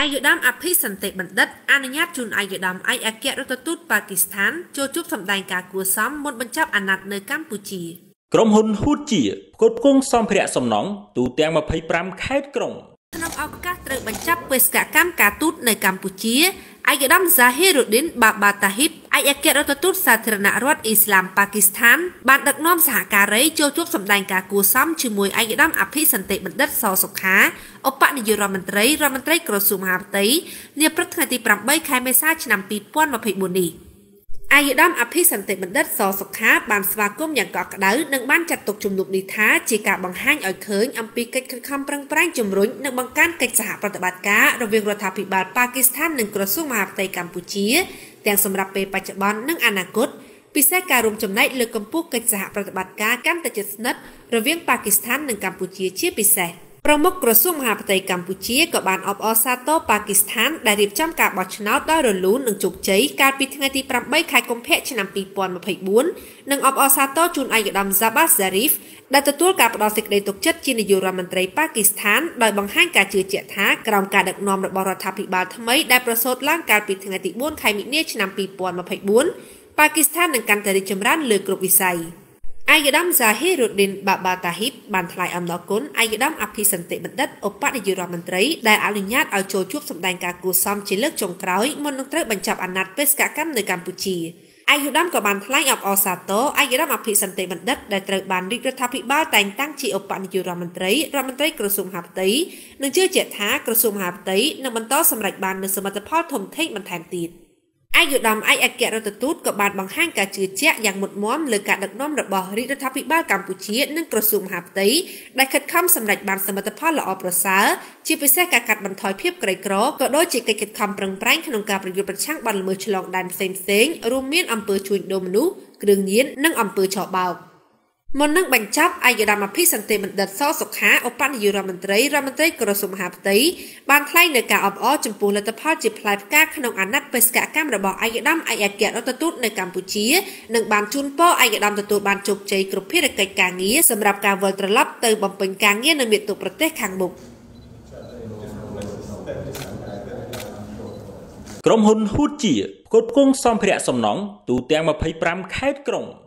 អាយុដាមអភិសន្តិបណ្ឌិតអនុញ្ញាតជូនអាយុដាមឯកអគ្គរដ្ឋទូតប៉ាគីស្ថានចូលជួបសម្ដែងការគួរសមមុនបញ្ចប់អាណត្តិនៅកម្ពុជាក្រុមហ៊ុនហ៊ូជាផ្គត់ផ្គង់សម្ភារៈសំណង់ទូទាំង25ខេត្តក្រុងក្នុងឱកាសត្រូវបញ្ចប់បេសកកម្មការទូតនៅកម្ពុជាអាយុដាមហ្សាហ៊ីរូឌីនបាបាតាហ៊ីបឯកអគ្គរដ្ឋទូតសាធារណរដ្ឋអ៊ីស្លាមប៉ាគីស្ថានបានដឹកនាំសហការីចូលជួបសម្ដែងការគួរសមជាមួយអាយុដាមអភិសន្តិបណ្ឌិតសសុខាឧបនាយករដ្ឋមន្ត្រីក្រសួងមហាផ្ទៃនាព្រឹកថ្ងៃទី8ខែមេសាឆ្នាំ2024នេះអាយុដាមអភិសន្តិបណ្ឌិតសសុខាបានស្វាគមន៍យ៉ាងកក់ក្ដៅនិងបានចាត់ទុកជំនុំនេះថាជាការបង្ហាញឲ្យឃើញអំពីកិច្ចខិតខំប្រឹងប្រែងជំរុញនិងបង្កើនកិច្ចសហប្រតិបត្តិការរវាងរដ្ឋាភិបាលប៉ាគីស្ថាននិងក្រសួងមហាផ្ទៃកម្ពុជាទាំងសម្រាប់ពេលបច្ចុប្បន្ននិងអនាគតពិសេសការរួមចំណែកលើកកម្ពស់កិច្ចសហប្រតិបត្តិការកាន់តែជិតស្និទ្ធរវាងប៉ាគីស្ថាននិងកម្ពុជាជាពិសេសប្រមុខក្រសួងមហាផ្ទៃកម្ពុជាក៏បានអបអរសាទរប៉ាគីស្ថានដែលរៀបចំការបោះឆ្នោតដោយរលូននិងជោគជ័យកាលពីថ្ងៃទី8ខែកុម្ភៈឆ្នាំ2024និងអបអរសាទរជូនអាយុដាមហ្សាបាហ្សារីហ្វដែលទទួលការផ្ដល់សេចក្តីទុកចិត្តជានាយករដ្ឋមន្ត្រីប៉ាគីស្ថានដោយបង្ហាញការជឿជាក់ថាក្រោមការដឹកនាំរបស់រដ្ឋាភិបាលថ្មីដែលប្រសូតឡើងកាលពីថ្ងៃទី4ខែមិនិនាឆ្នាំ2024ប៉ាគីស្ថាននឹងកាន់តែរីកចម្រើនលើគ្រប់វិស័យអាយុដាមហ្សាហ៊ីរូឌីនបាបាតាហ៊ីបបានថ្លែងអំណរគុណអាយុដាមអភិសន្តិបណ្ឌិតឧបនាយករដ្ឋមន្ត្រីដែលអនុញ្ញាតឲ្យចូលជួបសម្ដែងការគួរសមជាលើកចុងក្រោយមុននឹងត្រូវបញ្ចប់អាណត្តិបេសកកម្មនៅកម្ពុជាអាយុដាមក៏បានថ្លែងអបអរសាទរអាយុដាមអភិសន្តិបណ្ឌិតដែលត្រូវបានរាជរដ្ឋាភិបាលតែងតាំងជាឧបនាយករដ្ឋមន្ត្រីក្រសួងមហាផ្ទៃនិងជឿជាក់ថាក្រសួងមហាផ្ទៃនឹងបន្តសម្រេចបាននូវសមិទ្ធផលធំធេងបន្ថែមទៀតអាយុដាមឯកអគ្គរដ្ឋទូតក៏បានបង្ហាញការជឿជាក់យ៉ាងមុតមមលើការដឹកនាំរបស់រាជរដ្ឋាភិបាលកម្ពុជានិងក្រសួងមហាផ្ទៃដែលខិតខំសម្រេចបានសមិទ្ធផលល្អប្រសើរជាពិសេសការកាត់បន្ថយភាពក្រីក្រក៏ដូចជាកិច្ចខិតខំប្រឹងប្រែងក្នុងការប្រយុទ្ធប្រឆាំងបទល្មើសឆ្លងដែនផ្សេងៗរួមមានអំពើជួញដូរមនុស្សគ្រឿងញៀននិងអំពើឆបោកមុននឹងបញ្ចប់អាយុដាមអភិសន្តិបណ្ឌិតសសុខាឧបនាយករដ្ឋមន្ត្រីក្រសួងមហាផ្ទៃបានថ្លែងនៅការអបអរចំពោះលទ្ធផលជាផ្លែផ្កាក្នុងអាណត្តិបេសកកម្មរបស់អាយុដាមឯកអគ្គរដ្ឋទូតនៅកម្ពុជានិងបានជូនពរអាយុដាមទទួលបានជោគជ័យគ្រប់ភារកិច្ចការងារសម្រាប់ការវិលត្រឡប់ទៅបំពេញការងារនៅមាតុប្រទេសខាងមុខក្រុមហ៊ុនហ៊ូជាផ្គត់ផ្គង់សម្ភារៈសំណង់ទូទាំង25ខេត្តក្រុង